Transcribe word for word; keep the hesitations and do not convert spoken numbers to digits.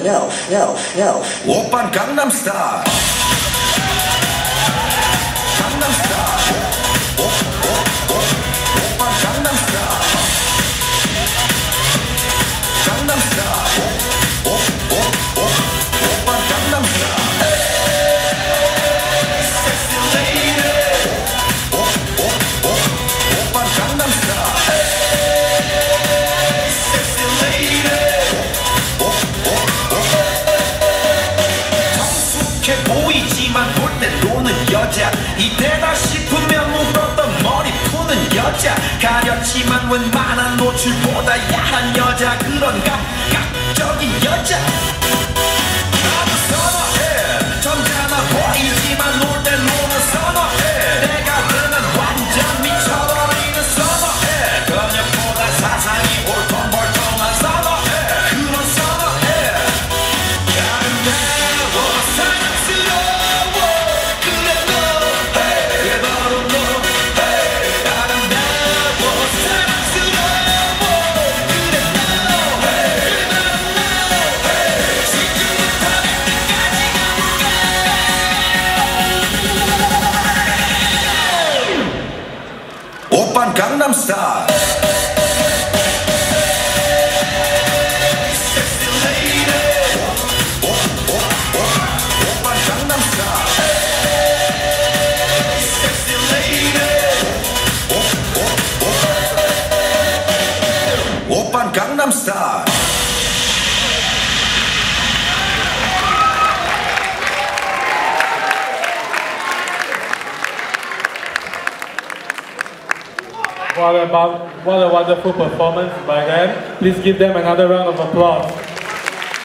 yo, yo, yo. 오빤 강남스타일. 강남스타일. 오, 오, 오. 오빤 강남스타일. 강남스타일. 오, 오, 오. 오빤 강남스타일. Sexy lady. 오, 오, 오. 오빤 강남스타일. Sexy lady. 오, 오, 오. 성숙해 보이지만 볼 때 노는 여자, 이때다 싶으면 묶었던 머리 푸는 여자, 가렸지만 웬만한 노출보다 야한 여자, 그런 감각적인 여자 나도 선호해. 점잖아 보이지만 놀 때 노는 선호해. 내가 되면 완전 미쳐버리는 선호해. 그녀보다 사상이 볼통볼통한 선호해. 그런 선호해. 아름다워 사랑스러워 그래 너 그래 바로 너 아름다워 사랑스러워 그래 너 그래 바로 너 지금부터 내때까지 가볼까. 오빤 강남스타일. Sexy lady. 오, 오, 오. 오빤 강남스타일. Sexy lady. 오, 오, 오. 오빤 강남스타일. What a, what a wonderful performance by them. Please give them another round of applause.